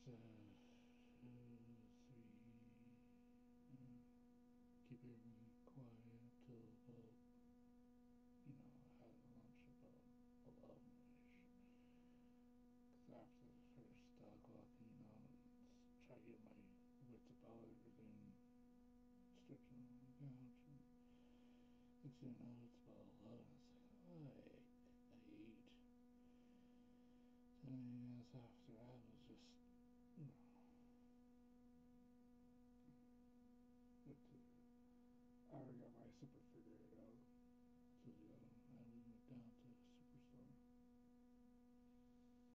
keep everything quiet till about, had lunch about 11ish. Because after the first dog walking, try to get my wits about everything, stretching on the couch, and next thing you know, it's about 11. It's like, oh, I ate. 10 a.m. after